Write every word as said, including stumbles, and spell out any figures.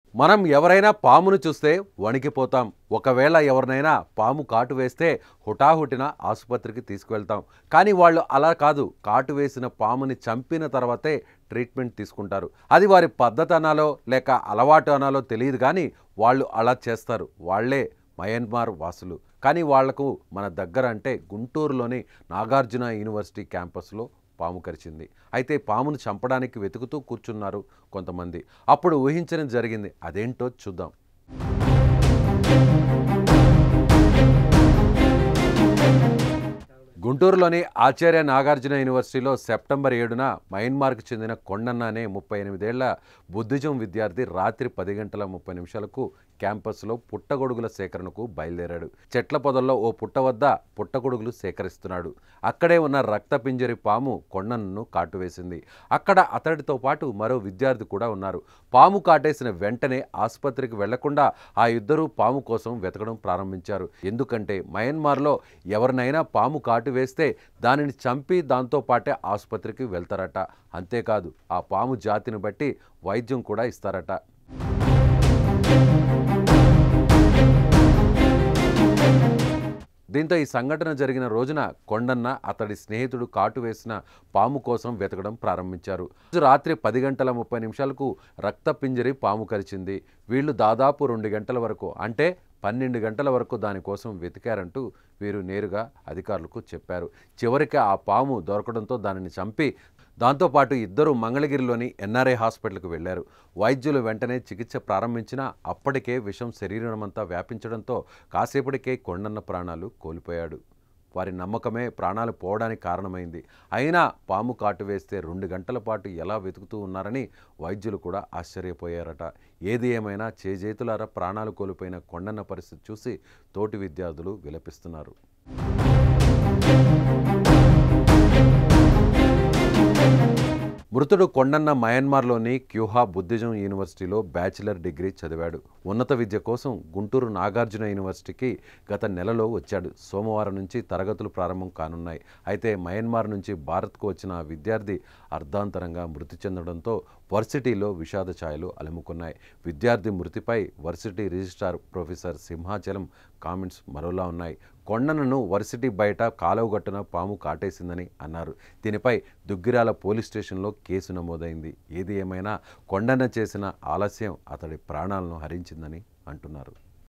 మనం ఎవరైనా పామును చూస్తే వణికిపోతాం. ఒకవేళ ఎవరినైనా పాము కాటు వేస్తే హుటాహుటిన ఆసుపత్రికి తీసుకువెళ్తాం. కానీ వాళ్ళు అలా కాదు. కాటు వేసిన పాముని చంపిన తర్వాతే ట్రీట్మెంట్ తీసుకుంటారు. అది వారి పద్ధతి అనాలో లేక అలవాటు అనాలో తెలియదు కానీ వాళ్ళు అలా చేస్తారు. వాళ్ళే మయన్మార్ వాసులు. కానీ వాళ్లకు మన దగ్గర అంటే గుంటూరులోని నాగార్జున యూనివర్సిటీ క్యాంపస్లో పాము కరిచింది. అయితే పామును చంపడానికి వెతుకుతూ కూర్చున్నారు కొంతమంది. అప్పుడు ఊహించడం జరిగింది. అదేంటో చూద్దాం. గుంటూరులోని ఆచార్య నాగార్జున యూనివర్సిటీలో సెప్టెంబర్ ఏడున మయన్మార్కు చెందిన కొండన్న అనే ముప్పై ఎనిమిదేళ్ల బుద్ధిజం విద్యార్థి రాత్రి పది గంటల ముప్పై నిమిషాలకు క్యాంపస్లో పుట్టగొడుగుల సేకరణకు బయలుదేరాడు. చెట్ల పొదల్లో ఓ పుట్ట వద్ద పుట్టగొడుగులు సేకరిస్తున్నాడు. అక్కడే ఉన్న రక్తపింజరి పాము కొండన్నను కాటువేసింది. అక్కడ అతడితో పాటు మరో విద్యార్థి కూడా ఉన్నారు. పాము కాటేసిన వెంటనే ఆసుపత్రికి వెళ్లకుండా ఆ ఇద్దరూ పాము కోసం వెతకడం ప్రారంభించారు. ఎందుకంటే మయన్మార్లో ఎవరినైనా పాము కాటు వేస్తే దానిని చంపి దాంతో పాటే ఆసుపత్రికి వెళ్తారట. అంతేకాదు ఆ పాము జాతిని బట్టి వైద్యం కూడా ఇస్తారట. దీంతో ఈ సంఘటన జరిగిన రోజున కొండన్న అతడి స్నేహితుడు కాటు వేసిన పాము కోసం వెతకడం ప్రారంభించారు. రాత్రి పది గంటల ముప్పై నిమిషాలకు రక్తపింజరి పాము కరిచింది. వీళ్ళు దాదాపు రెండు గంటల వరకు అంటే పన్నెండు గంటల వరకు దానికోసం వెతికారంటూ వీరు నేరుగా అధికారులకు చెప్పారు. చివరికి ఆ పాము దొరకడంతో దానిని చంపి దాంతోపాటు ఇద్దరు మంగళగిరిలోని ఎన్ఆర్ఐ హాస్పిటల్కు వెళ్లారు. వైద్యులు వెంటనే చికిత్స ప్రారంభించినా అప్పటికే విషం శరీరమంతా వ్యాపించడంతో కాసేపటికే కొండన్న ప్రాణాలు కోల్పోయాడు. వారి నమ్మకమే ప్రాణాలు పోవడానికి కారణమైంది. అయినా పాము కాటు వేస్తే రెండు గంటల పాటు ఎలా వెతుకుతూ ఉన్నారని వైద్యులు కూడా ఆశ్చర్యపోయారట. ఏది ఏమైనా చేజేతులారా ప్రాణాలు కోల్పోయిన కొండన్న పరిస్థితి చూసి తోటి విద్యార్థులు విలపిస్తున్నారు. మృతుడు కొండన్న మయన్మార్లోని క్యూహా బుద్ధిజం యూనివర్సిటీలో బ్యాచిలర్ డిగ్రీ చదివాడు. ఉన్నత విద్య కోసం గుంటూరు నాగార్జున యూనివర్సిటీకి గత నెలలో వచ్చాడు. సోమవారం నుంచి తరగతులు ప్రారంభం కానున్నాయి. అయితే మయన్మార్ నుంచి భారత్కు వచ్చిన ఆ విద్యార్థి అర్ధాంతరంగా మృతి చెందడంతో వర్సిటీలో విషాద ఛాయలు అలుముకున్నాయి. విద్యార్థి మృతిపై varsity registrar professor Simhachalam comments మరోలా ఉన్నాయి. కొండన్నను వర్సిటీ బయట కాలువగట్టున పాము కాటేసిందని అన్నారు. దీనిపై దుగ్గిరాల పోలీస్ స్టేషన్లో కేసు నమోదైంది. ఏది ఏమైనా కొండన్న చేసిన ఆలస్యం అతడి ప్రాణాలను హరించిందని అంటున్నారు.